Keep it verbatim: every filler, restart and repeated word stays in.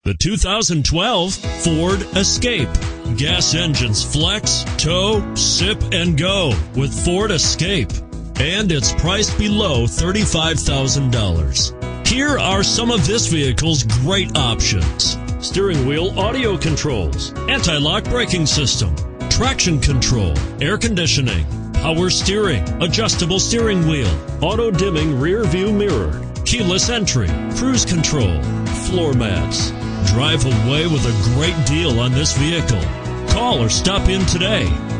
The two thousand twelve Ford Escape. Gas engines flex, tow, sip, and go with Ford Escape. And it's priced below thirty-five thousand dollars. Here are some of this vehicle's great options: steering wheel audio controls, anti-lock braking system, traction control, air conditioning, power steering, adjustable steering wheel, auto dimming rear view mirror, keyless entry, cruise control, floor mats. Drive away with a great deal on this vehicle. Call or stop in today.